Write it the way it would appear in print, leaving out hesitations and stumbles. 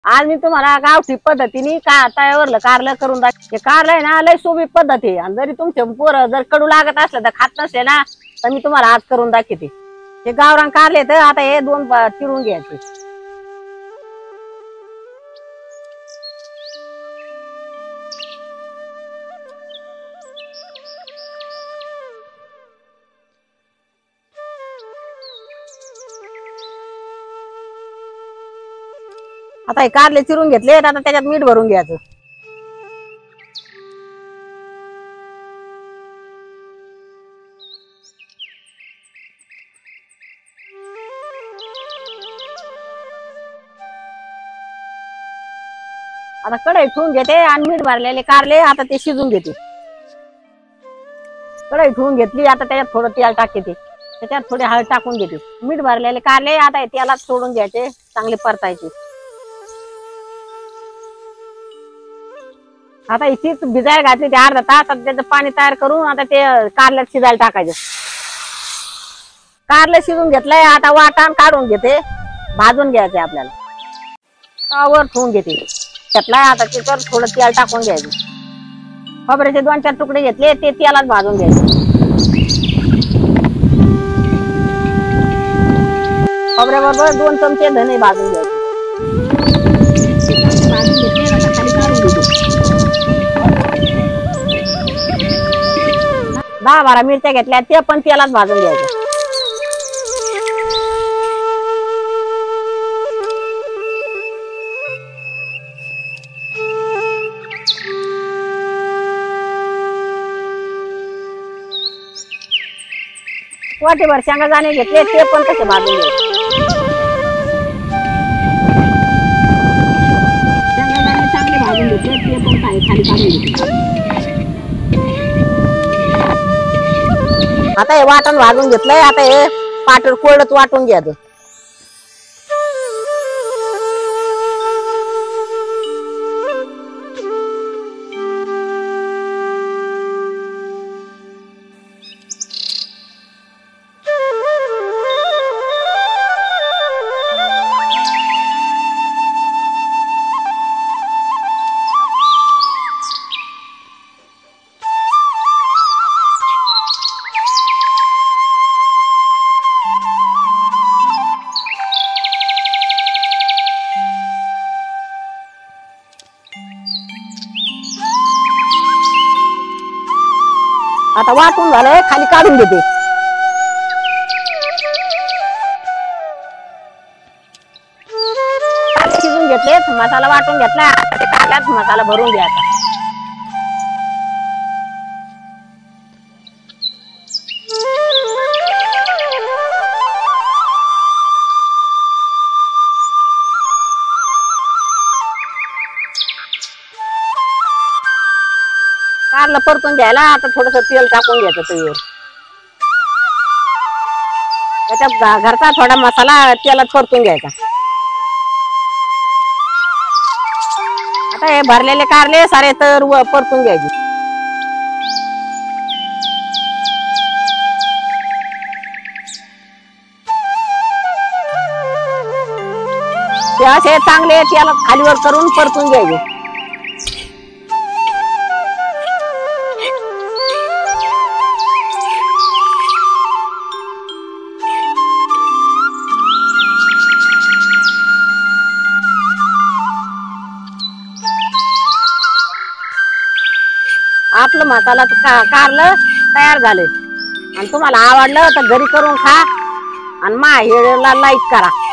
आज मी तुम्हाला गावठी पद्धतीने तळ्यावरलं कारलं करून दाखवते. कारलं आहे ना लय सोपी पद्धत आहे आणि जरी तुमचे पोरं जर कडू लागत असलं तर खात नसले ना तर मी तुम्हाला आज करून दाखवते. हे गावरान कारले तर आता हे दोन चिरून घ्यायचे. आता हे कारले चिरून घेतले आता त्याच्यात मीठ भरून घ्यायचं. आता कढई ठेवून घेते आणि मीठ भरलेले कारले आता ते शिजून घेते. कढई ठेवून घेतली आता त्याच्यात थोडं तेल टाकते. त्याच्यात थोडी हळद टाकून घेते. मीठ भरलेले कारले आता तेलात सोडून घ्यायचे. चांगले परतायचे. आता इथेच भिजायला घातली ते अर्धा तास. आता त्याचं पाणी तयार करून आता ते कारल्यात शिजायला टाकायचं. कारलं शिजून घेतलंय आता वाटण काढून घेते. भाजून घ्यायचे आपल्याला. तव्यावर ठेवून घेते. घेतलाय आता त्याच्यावर थोडं तेल टाकून घ्यायचं. खोबऱ्याचे 2-4 तुकडे घेतले ते तेलात भाजून घ्यायचे. खोबऱ्याबरोबर 2 चमचे धने भाजून घ्यायचे. भाजून घेतले आता खाली काढून घेते. 10-12 मिरच्या घेतल्या ते पण तेलात भाजून घ्यायच्या. वाटीभर शेंगदाणे घेतले ते पण तसे भाजून घ्यायचे. शेंगदाणे चांगले भाजून घेतले ते पण खाली काढून घेतले. आता हे वाटण भाजून घेतलंय. आता हे पातळ कोरडच वाटून घ्यायचं. आता वाटून झालंय खाली काढून घेते. शिजून घेतले. मसाला वाटून घेतला. आता ते कारल्यात मसाला भरून घ्यायचा. कारलं परतून घ्यायला आता थोडस तेल टाकून घ्यायचं तव्यावर. त्याच्यात घरचा थोडा मसाला तेलात परतून घ्यायचा. आता हे भरलेले कारले सारे तर परतून घ्यायचे. ते असे चांगले तेलात खालीवर करून परतून घ्यायचे. आपलं मसाला कारलं तयार झाले आणि तुम्हाला आवडलं तर घरी करून खा आणि माझ्याला लाईक करा.